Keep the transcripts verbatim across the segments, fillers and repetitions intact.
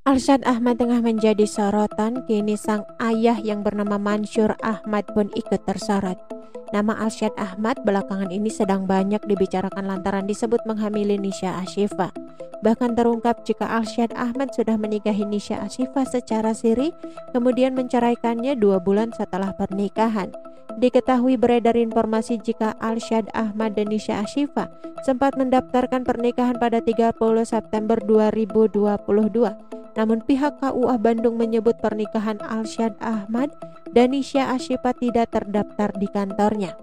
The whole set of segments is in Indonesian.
Arsyad Ahmad tengah menjadi sorotan, kini sang ayah yang bernama Mansyur Ahmad pun ikut tersorot. Nama Arsyad Ahmad belakangan ini sedang banyak dibicarakan lantaran disebut menghamili Nisha Ashifa. Bahkan terungkap jika Arsyad Ahmad sudah menikahi Nisha Ashifa secara siri, kemudian menceraikannya dua bulan setelah pernikahan. Diketahui beredar informasi jika Arsyad Ahmad dan Nisha Ashifa sempat mendaftarkan pernikahan pada tiga puluh September dua ribu dua puluh dua. Namun pihak K U A Bandung menyebut pernikahan Arsyad Ahmad dan Nisha Ashifa tidak terdaftar di kantornya.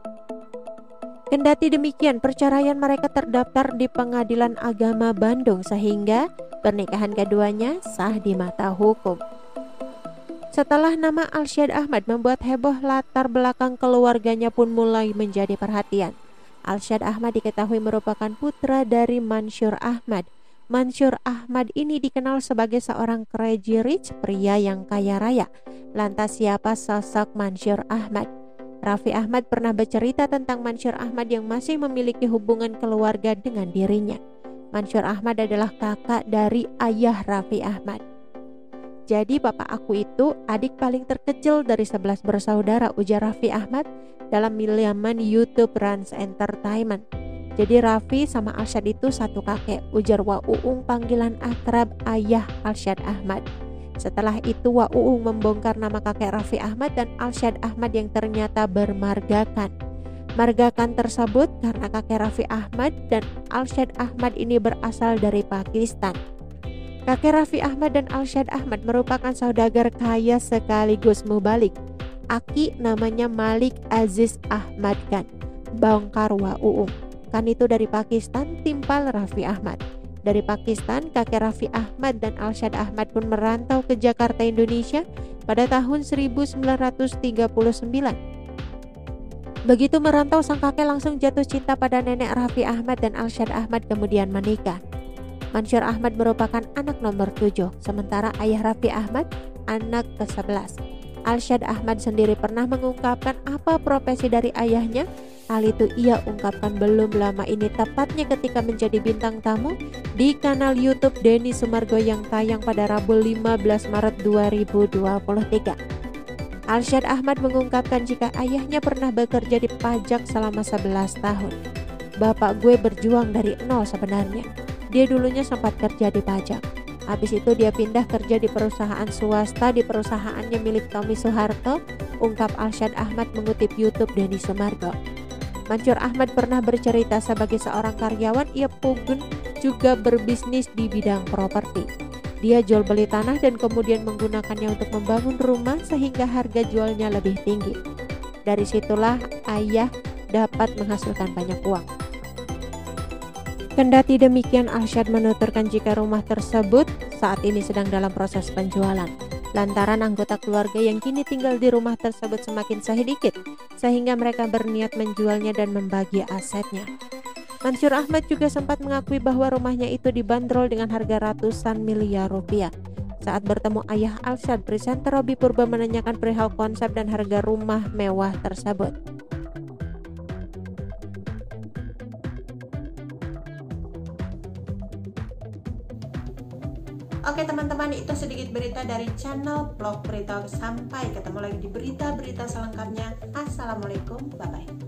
Kendati demikian, perceraian mereka terdaftar di Pengadilan Agama Bandung sehingga pernikahan keduanya sah di mata hukum. Setelah nama Arsyad Ahmad membuat heboh, latar belakang keluarganya pun mulai menjadi perhatian. Arsyad Ahmad diketahui merupakan putra dari Mansyur Ahmad. Mansyur Ahmad ini dikenal sebagai seorang crazy rich, pria yang kaya raya. Lantas siapa sosok Mansyur Ahmad? Raffi Ahmad pernah bercerita tentang Mansyur Ahmad yang masih memiliki hubungan keluarga dengan dirinya. Mansyur Ahmad adalah kakak dari ayah Raffi Ahmad. Jadi bapak aku itu adik paling terkecil dari sebelas bersaudara, ujar Raffi Ahmad dalam laman YouTube Rans Entertainment. Jadi Raffi sama Arsyad itu satu kakek, ujar Wa Uung panggilan akrab ayah Arsyad Ahmad. Setelah itu Wa Uung membongkar nama kakek Raffi Ahmad dan Arsyad Ahmad yang ternyata bermargakan. Margakan tersebut karena kakek Raffi Ahmad dan Arsyad Ahmad ini berasal dari Pakistan. Kakek Raffi Ahmad dan Arsyad Ahmad merupakan saudagar kaya sekaligus mubalik. Aki namanya Malik Aziz Ahmad Khan, bongkar Wa Uung. Kan itu dari Pakistan timpal Raffi Ahmad. Dari Pakistan, kakek Raffi Ahmad dan Arsyad Ahmad pun merantau ke Jakarta, Indonesia pada tahun seribu sembilan ratus tiga puluh sembilan. Begitu merantau, sang kakek langsung jatuh cinta pada nenek Raffi Ahmad dan Arsyad Ahmad kemudian menikah. Mansyur Ahmad merupakan anak nomor tujuh, sementara ayah Raffi Ahmad anak ke sebelas. Arsyad Ahmad sendiri pernah mengungkapkan apa profesi dari ayahnya. Hal itu ia ungkapkan belum lama ini, tepatnya ketika menjadi bintang tamu di kanal YouTube Denny Sumargo yang tayang pada Rabu lima belas Maret dua ribu dua puluh tiga. Arsyad Ahmad mengungkapkan jika ayahnya pernah bekerja di pajak selama sebelas tahun. Bapak gue berjuang dari nol sebenarnya. Dia dulunya sempat kerja di pajak. Habis itu dia pindah kerja di perusahaan swasta di perusahaannya milik Tommy Soeharto, ungkap Arsyad Ahmad mengutip YouTube Denny Sumargo. Mansyur Ahmad pernah bercerita sebagai seorang karyawan ia pun juga berbisnis di bidang properti. Dia jual beli tanah dan kemudian menggunakannya untuk membangun rumah sehingga harga jualnya lebih tinggi. Dari situlah ayah dapat menghasilkan banyak uang. Kendati demikian, Arsyad menuturkan jika rumah tersebut saat ini sedang dalam proses penjualan. Lantaran anggota keluarga yang kini tinggal di rumah tersebut semakin sedikit, sehingga mereka berniat menjualnya dan membagi asetnya. Mansyur Ahmad juga sempat mengakui bahwa rumahnya itu dibanderol dengan harga ratusan miliar rupiah. Saat bertemu ayah Arsyad, presenter Robby Purba menanyakan perihal konsep dan harga rumah mewah tersebut. Oke teman-teman, itu sedikit berita dari channel Vlog Berita. Sampai ketemu lagi di berita-berita selengkapnya. Assalamualaikum, bye-bye.